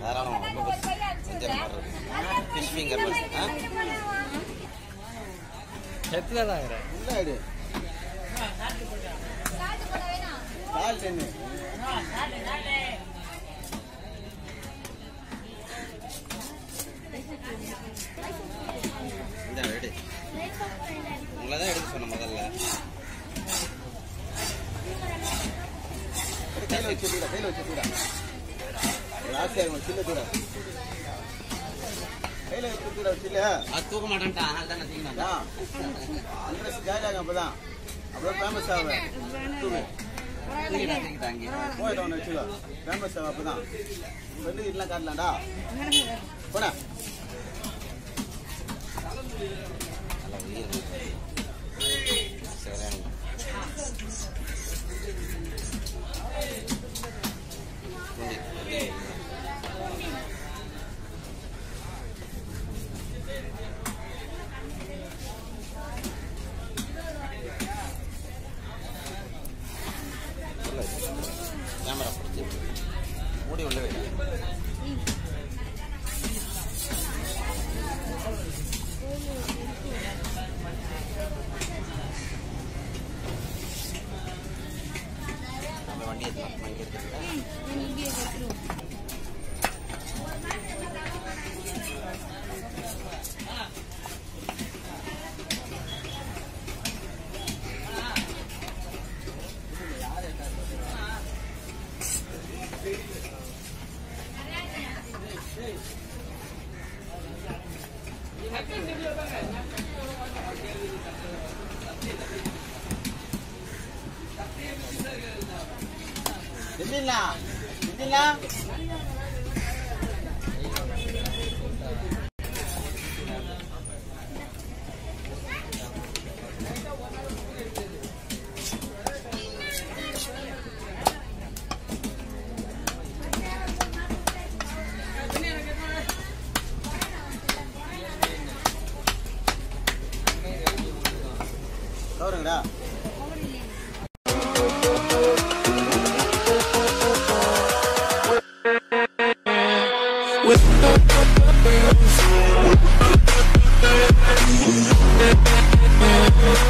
fish finger எத்தனை தான் இல்லை இந்த எடு உங்களை தான் எடுக்க சொன்ன முதல்ல கையில் வச்சுடா லாஸ்ட் சின்ன தூட கையில் வச்சுடா அது தூக்க மாட்டேன்ட்டா அதனால தான் நான் தூக்கினா அட்ரஸ் ஜாலியாக அப்பதான் அவ்வளோ ஃபேமஸ் ஆகும் போயிட்டு ஒன்று வச்சுக்கோ ஃபேமஸ் ஆகும் அப்பதான் ஃப்ரெண்டு வீட்டுலாம் காட்டலாம்டா போடா கேமரா பிடிச்சி மூடி உள்ள வை வண்டி கவருங்கடா with